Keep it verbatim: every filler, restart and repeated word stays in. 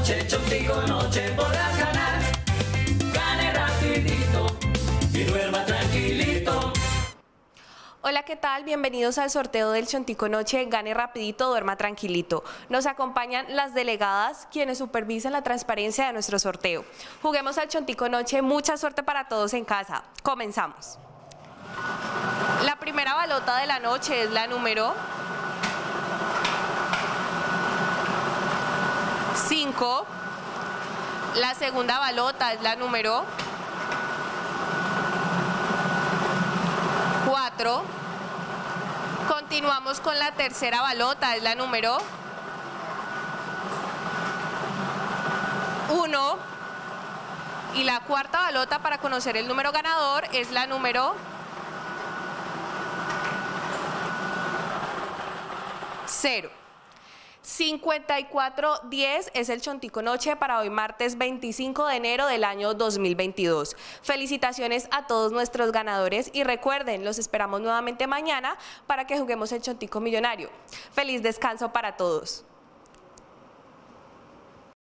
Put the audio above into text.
noche, Chontico noche podrás ganar. Gane rapidito y duerma tranquilito. Hola, ¿qué tal? Bienvenidos al sorteo del Chontico Noche, gane rapidito, duerma tranquilito. Nos acompañan las delegadas, quienes supervisan la transparencia de nuestro sorteo. Juguemos al Chontico Noche, mucha suerte para todos en casa. Comenzamos. La primera balota de la noche es la número cinco. La segunda balota es la número cuatro. Continuamos con la tercera balota, es la número uno. Y la cuarta balota para conocer el número ganador es la número cero. cincuenta y cuatro diez es el Chontico Noche para hoy martes veinticinco de enero del año dos mil veintidós. Felicitaciones a todos nuestros ganadores y recuerden, los esperamos nuevamente mañana para que juguemos el Chontico Millonario. Feliz descanso para todos.